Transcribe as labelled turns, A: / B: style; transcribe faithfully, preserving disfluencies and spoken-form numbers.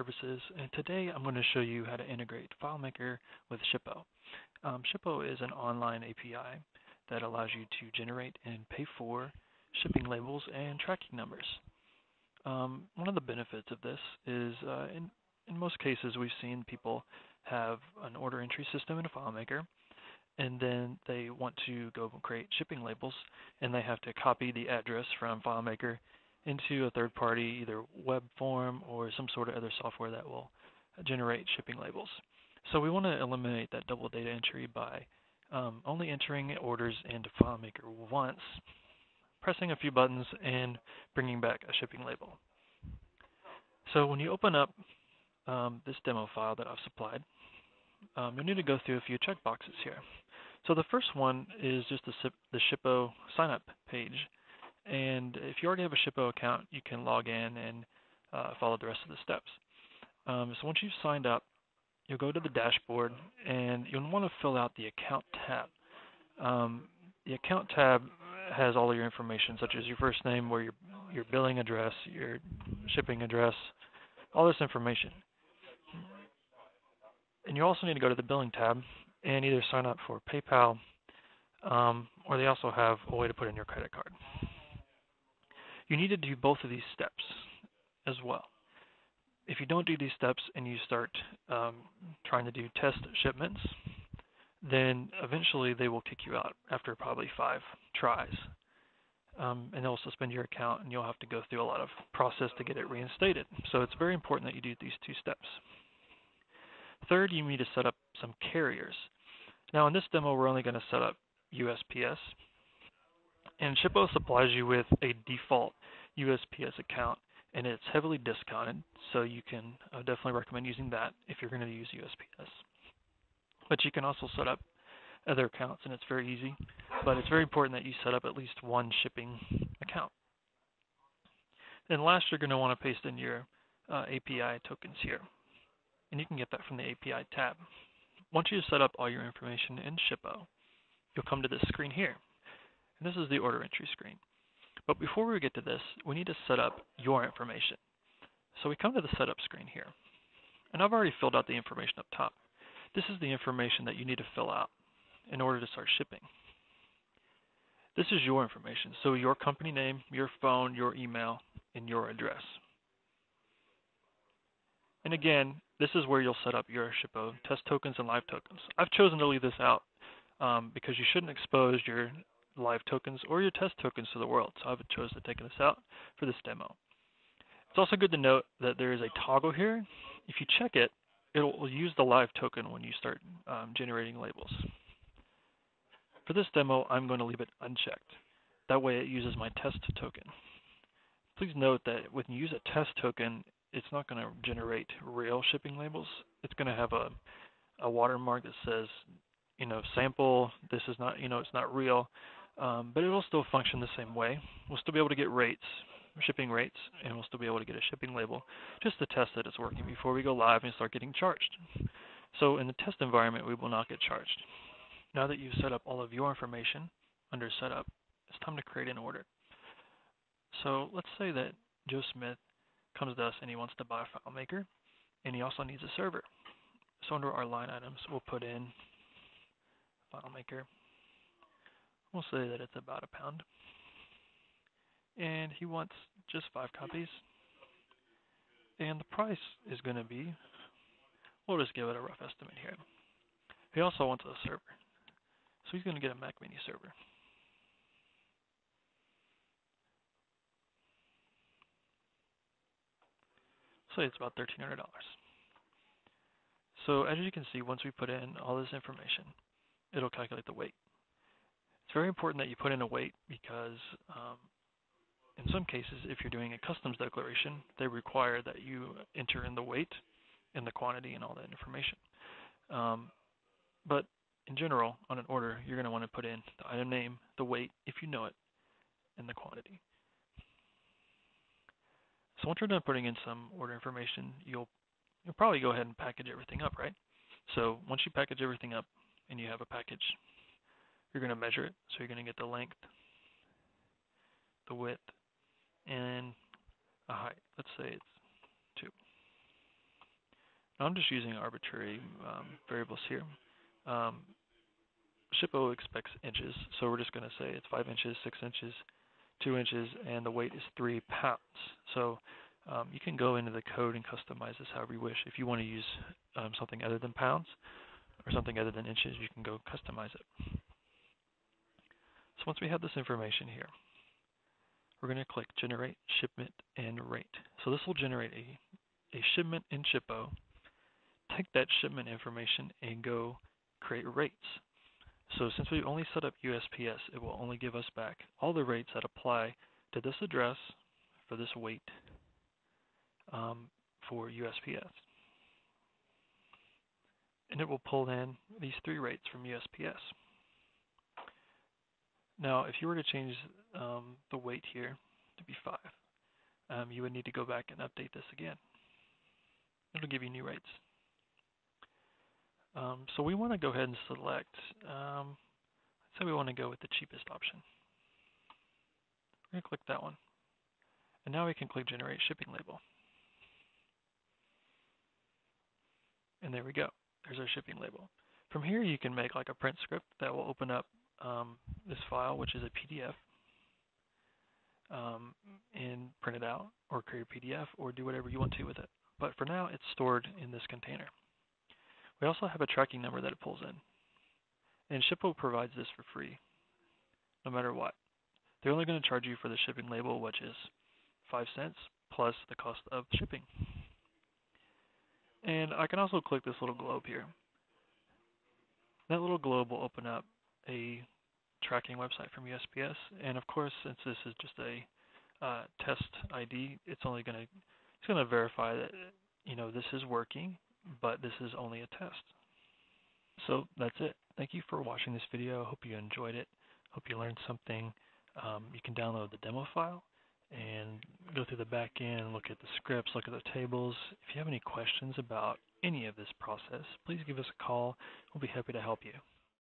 A: services, and today I'm going to show you how to integrate FileMaker with Shippo. Um, Shippo is an online A P I that allows you to generate and pay for shipping labels and tracking numbers. Um, one of the benefits of this is uh, in, in most cases we've seen people have an order entry system in a FileMaker, and then they want to go create shipping labels, and they have to copy the address from FileMaker into a third-party either web form or some sort of other software that will generate shipping labels. So we want to eliminate that double data entry by um, only entering orders into FileMaker once, pressing a few buttons, and bringing back a shipping label. So when you open up um, this demo file that I've supplied, um, you'll need to go through a few checkboxes here. So the first one is just the, the Shippo sign-up page. And if you already have a Shippo account, you can log in and uh, follow the rest of the steps. Um, so once you've signed up, you'll go to the dashboard, and you'll want to fill out the account tab. Um, the account tab has all of your information, such as your first name, where your your billing address, your shipping address, all this information. And you also need to go to the billing tab and either sign up for PayPal, um, or they also have a way to put in your credit card. You need to do both of these steps as well. If you don't do these steps and you start um, trying to do test shipments, then eventually they will kick you out after probably five tries. Um, and they'll suspend your account, and you'll have to go through a lot of process to get it reinstated. So it's very important that you do these two steps. Third, you need to set up some carriers. Now in this demo, we're only going to set up U S P S. And Shippo supplies you with a default U S P S account, and it's heavily discounted, so you can uh, definitely recommend using that if you're going to use U S P S. But you can also set up other accounts, and it's very easy, but it's very important that you set up at least one shipping account. Then last, you're going to want to paste in your uh, A P I tokens here, and you can get that from the A P I tab. Once you set up all your information in Shippo, you'll come to this screen here. And this is the order entry screen. But before we get to this, we need to set up your information. So we come to the setup screen here. And I've already filled out the information up top. This is the information that you need to fill out in order to start shipping. This is your information. So your company name, your phone, your email, and your address. And again, this is where you'll set up your Shippo test tokens and live tokens. I've chosen to leave this out um, because you shouldn't expose your live tokens or your test tokens to the world. So I've chosen to take this out for this demo. It's also good to note that there is a toggle here. If you check it, it will use the live token when you start um, generating labels. For this demo, I'm going to leave it unchecked. That way it uses my test token. Please note that when you use a test token, it's not going to generate real shipping labels. It's going to have a, a watermark that says, you know, sample, this is not, you know, it's not real. Um, but it will still function the same way. We'll still be able to get rates, shipping rates, and we'll still be able to get a shipping label just to test that it's working before we go live and start getting charged. So in the test environment, we will not get charged. Now that you've set up all of your information under setup, it's time to create an order. So let's say that Joe Smith comes to us and he wants to buy a FileMaker, and he also needs a server. So under our line items, we'll put in FileMaker. We'll say that it's about a pound. And he wants just five copies. And the price is going to be, we'll just give it a rough estimate here. He also wants a server. So he's going to get a Mac Mini server. So it's about thirteen hundred dollars. So as you can see, once we put in all this information, it'll calculate the weight. It's very important that you put in a weight because um, in some cases, if you're doing a customs declaration, they require that you enter in the weight and the quantity and all that information. Um, but in general, on an order, you're going to want to put in the item name, the weight, if you know it, and the quantity. So once you're done putting in some order information, you'll you'll probably go ahead and package everything up, right? So once you package everything up and you have a package, you're going to measure it. So you're going to get the length, the width, and a height. Let's say it's two. I'm just using arbitrary um, variables here. Um, Shippo expects inches, so we're just going to say it's five inches, six inches, two inches, and the weight is three pounds. So um, you can go into the code and customize this however you wish. If you want to use um, something other than pounds or something other than inches, you can go customize it. So once we have this information here, we're going to click Generate Shipment and Rate. So this will generate a, a shipment in Shippo, take that shipment information, and go create rates. So since we only set up U S P S, it will only give us back all the rates that apply to this address for this weight um, for U S P S. And it will pull in these three rates from U S P S. Now, if you were to change um, the weight here to be five, um, you would need to go back and update this again. It'll give you new rates. Um, so we want to go ahead and select, um, let's say we want to go with the cheapest option. We're going to click that one. And now we can click Generate Shipping Label. And there we go. There's our shipping label. From here you can make like a print script that will open up um, this file, which is a P D F, um, and print it out, or create a P D F, or do whatever you want to with it. But for now, it's stored in this container. We also have a tracking number that it pulls in. And Shippo provides this for free, no matter what. They're only going to charge you for the shipping label, which is five cents plus the cost of shipping. And I can also click this little globe here. That little globe will open up a tracking website from U S P S. And of course, since this is just a uh, test I D, it's only going to it's going to verify that you know this is working, but this is only a test. So that's it. Thank you for watching this video. I hope you enjoyed it. Hope you learned something. Um, you can download the demo file and go through the back end, look at the scripts, look at the tables. If you have any questions about any of this process, please give us a call. We'll be happy to help you.